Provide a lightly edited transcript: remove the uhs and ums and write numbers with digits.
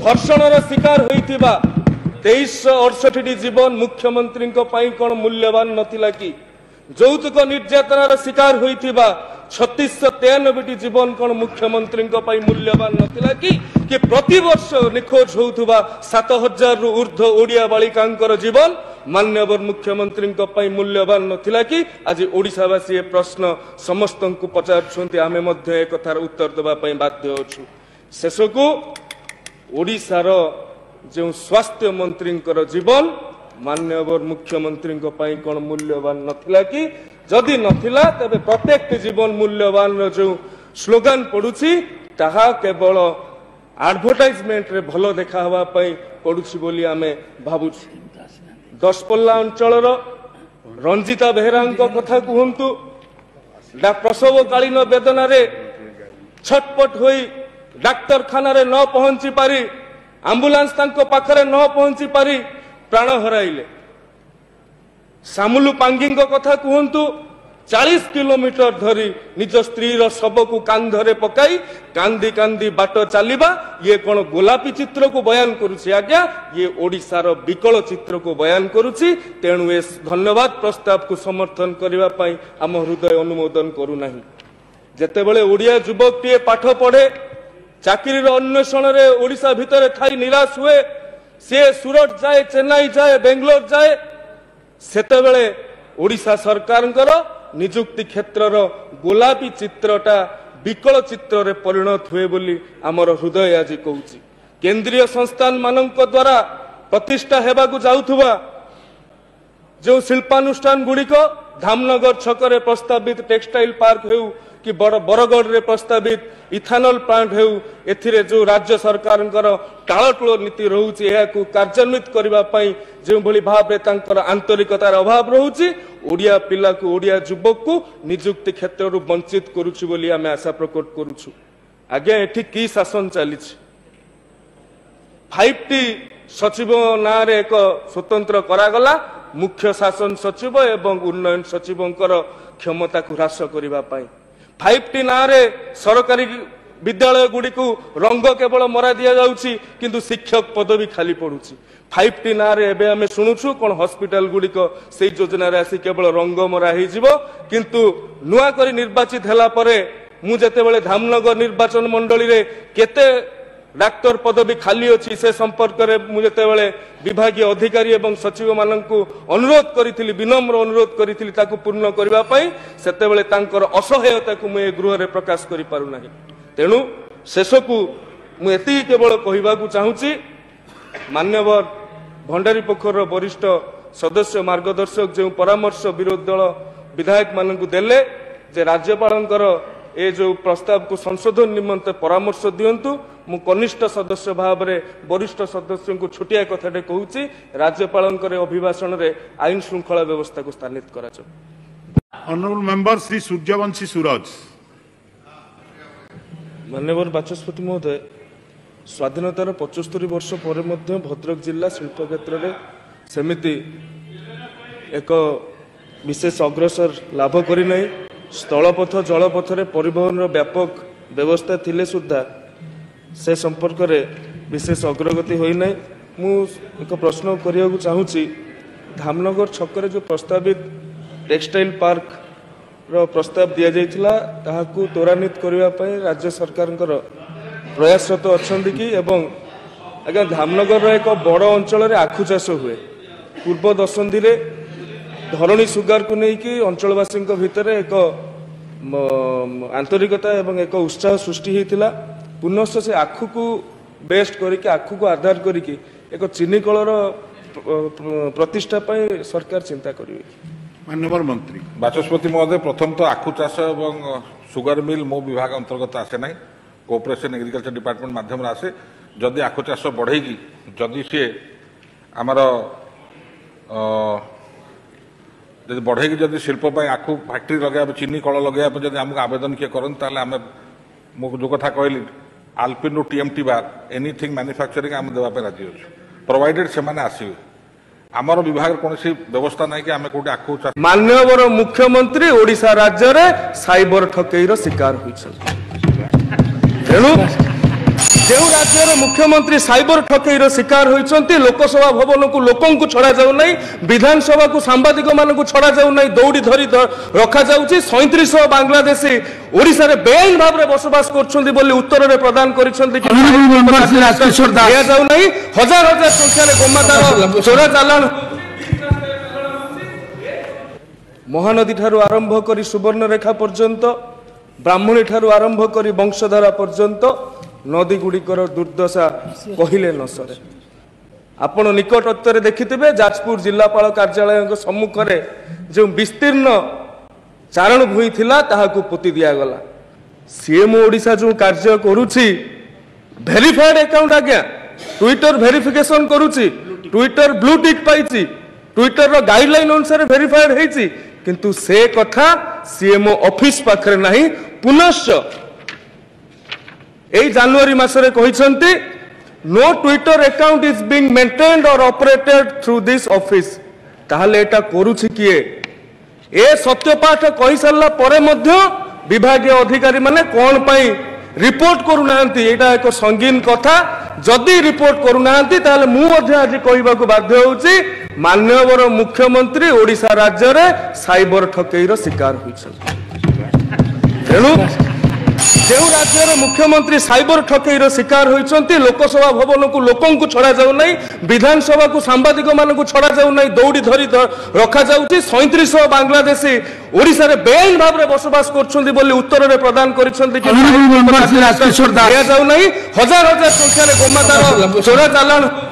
धर्षणर शिकार होइथिबा 2368 जीवन मुख्यमंत्री कौन मूल्यवान नथिला कि यौतुक निर्यातनार शिकार होइथिबा 3693 जीवन कौन मुख्यमंत्री मूल्यवान नथिला कि प्रति वर्ष निखोज होउथुबा 7000 रु ऊर्ध्व ओडिया बालिकांकर जीवन माननीय मुख्यमंत्री मूल्यवान नथिला कि आज ओडिशावासी ए प्रश्न समस्त को पचारुछंती आमे मध्य एक कथार उत्तर देबा पई बाध्य अछु। शेषकु ओडिशार जो स्वास्थ्य मंत्री जीवन माननीय मुख्यमंत्री कौन मूल्यवान नथिला कि जदि नथिला तबे प्रत्येक जीवन मूल्यवान जो स्लोगान पड़ुछि ताहा केवल एडवर्टाइजमेंट रे भलो देखा हवा पई पड़ुछि बोली आमे भाबुछु। दशपल्ला अंचलर रंजिता बेहरा कथा कहतु प्रसवकालीन वेदना रे छटपट होई डाक्तरखाना रे न पहुंची पारी आंबुलांस तांको पाखरे न पहुंची पारी प्राण हराइले। सामुलु पांगी कथा कहतु 40 किलोमीटर धरी निज स्त्री शव को कांधरे पकाई कांदी कांदी बाट चलवा ये कौन गोलापी चित्र को बयान करुछि आज्ञा ये ओडिशार विकल चित्र को बयान करुछि। तेणु ए धन्यवाद प्रस्ताव को समर्थन करने पाई आम हृदय अनुमोदन करूना। जेतेबेले ओडिया युवक टीए पाठ पढ़े चाकरी अन्वेषण रे ओडिशा भितर थाई निराश हुए सी सूरत जाए चेन्नई जाए बेंगलोर जाए सेतेबेले ओडिशा सरकारंकर निजुक्ति क्षेत्रर गोलापी चित्रटा विकल चित्र रे परिणत हुए बोली आमर हृदय आज कहूची। केंद्रीय संस्थान मानक द्वारा प्रतिष्ठा हेबाकु जाउथुबा जो शिल्पानुष्ठान गुड़िक धामनगर छकरे प्रस्तावित टेक्सटाइल पार्क हेउ कि बरगढ़ रे प्रस्तावित इथानल प्लांट हेउ एथिरे जो राज्य सरकार टालटुल नीति रहुछि एहाकु कार्यान्वित करबा पई जो भली भाबरे तांकर आंतरिकतार अभाव रहुछि ओडिया पिला को ओडिया युवक को निजुक्ति क्षेत्र वंचित करुछि बोली आमे आशा प्रकट करूछु। आगे एठी की शासन चलिछि 5T सचिव ना रे एक स्वतंत्र करागला मुख्य शासन सचिव एवं उन्नयन सचिवंकर क्षमता को ह्रास करबा पई 5T ना रे सरकारी विद्यालय गुड़ी को रंग केवल मरा दि जाउछि किंतु शिक्षक पदवी खाली पड़ुछि। 5T ना रे एबे हमें शुणुछु कोन हॉस्पिटल गुड़िक से योजना रे आसी केवल रंग मरा ही जीवो किंतु नुआ करी निर्वाचित हला परे मु जेतेबेले धामनगर निर्वाचन मंडली रे केते डाक्तर पदवी खाली अच्छी से संपर्क में मुझे विभागीय अधिकारी एवं सचिव मानक अनुरोध करी विनम्र अनुरोध करी पूर्ण करने से असहायता को मुझे गृह में प्रकाश कर पारुना। तेणु शेष को मुझे केवल कहवाक चाहूँगी मान्यवर भंडारी पोखर वरिष्ठ सदस्य मार्गदर्शक जो परामर्श विरोधी दल विधायक मानक देले जे राज्यपाल ए जो प्रस्ताव को संशोधन निमंते परामर्श दियंतु मु कनिष्ठ सदस्य भाव में वरिष्ठ सदस्य को छोटिया कथाटे कहूची राज्यपाल अभिभाषण रे आईन श्रृंखला व्यवस्था को स्थानित करा। Honourable member Shri Suryavanshi Suraj. माननीय बाचस्पति महोदय स्वाधीनतार 75 वर्ष पर भद्रक जिला शिल्प क्षेत्र में सेमिति एक विशेष अग्रसर लाभ करी स्थलपथ जलपथ रे परिवहन व्यापक व्यवस्था थिले सुद्धा से संपर्क में विशेष अग्रगति होई नै। मु एक प्रश्न करिया चाहूँगी धामनगर छकरे जो प्रस्तावित टेक्सटाइल पार्क रो प्रस्ताव दिया जाइथिला ताहाकु त्वरान्वित करबा पई राज्य सरकार प्रयासरत अछंती कि एवं आज्ञा धामनगर एक बड़ अंचल रे आखु चाष हुए पूर्व दशंधि रे धरणी सुगार को लेकिन अंचलवासी भितर एक आंतरिकता एवं एक उत्साह सृष्टि होता पुनश्च से आखु को बेस्ट करके आखु को आधार करके एक चीनी कलर प्रतिष्ठा पाई सरकार चिंता करेंगे। माननीय मंत्री बाचस्पति महोदय प्रथम तो आखु चाष एवं सुगर मिल मो विभाग अंतर्गत आसे ना कोऑपरेशन एग्रीकल्चर डिपार्टमेंट माध्यम आसे जदि आखु चाष बढ़ेगी जदि सी आमर जब बढ़ेगी जब शिल्प आखु फैक्ट्री लगे चीनी कल लगे जब आमको आवेदन किए करते आम जो कथा कहली आल्पिन रू टीएमटी बार एनीथिंग मैन्युफैक्चरिंग आम देवाई राजी अच्छे प्रोवाइडेड से आसवे आमर विभाग कौन व्यवस्था ना कि आम कौटे आखु माननीय मुख्यमंत्री ओडिशा राज्य रे साइबर ठकईर शिकार होइछन। तेणु जो राज्यर मुख्यमंत्री साइबर ठकेईर शिकार होती लोकसभा भवन को लोक छड़ा जाऊ नहीं विधानसभा को सांबादिक मान छड़ा जाऊ नहीं दौड़ी धरी रखा जाउछि 3700 बांग्लादेशी ओडिशा रे बेआईन भाव में बसवास करछन्ती बोली उत्तर रे प्रदान करिसन्ती दिया जाऊ नहीं हजार हजार संख्या रे गोमातार चोरा चालान महानदी ठारू आरंभ करी सुवर्णरेखा पर्यंत ब्राह्मणी ठारू आरंभ करी वंशधारा पर्यंत नदी गुड़िकर दुर्दशा कहले न सरे आपण निकटत्व देखिथे जाजपुर जिलापाल कार्यालय सम्मुख में जो विस्तीर्ण चारण भूई थिला ताहाकु पोती दियागला सीएम ओडिशा जो कार्य करुछि वेरीफाइड अकाउंट आज्ञा ट्विटर वेरिफिकेशन करुछि ट्विटर ब्लू टिक पाइछि ट्विटर रो गाइडलाइन अनुसार वेरीफाइड हेछि किंतु से कथा सीएमओ ऑफिस पाखरे नहीं पुनश्च ए जनवरी मासरे कहिसंती no Twitter account is being maintained और ऑपरेटेड थ्रू दिस ऑफिस ताहले एटा करूछि किए ए सत्यपाठ कहि सरला परे मध्य विभागीय अधिकारी माने कोन पई रिपोर्ट करू नांती एटा एक संगीन कथा जदि रिपोर्ट करू नांती ताहले मु मध्य आज कहिबा को बाध्य होउछि माननीय मुख्यमंत्री ओडिशा राज्य रे साइबर ठकेईर शिकार होइछन तेणु जो राज्यर मुख्यमंत्री साइबर ठकेईर शिकार होती लोकसभा भवन को लोक छड़ा जाऊ नहीं विधानसभा को सांबादिक मान छड़ा जाऊ नहीं दौड़ी धरी रखा जाउछि 3700 बांग्लादेशी ओडिशा रे बेआईन भाव में बसवास करछन्ती बोली उत्तर रे प्रदान करिसन्ती दिया जाऊ नहीं हजार हजार संख्या रे गोमातार चोरा चालान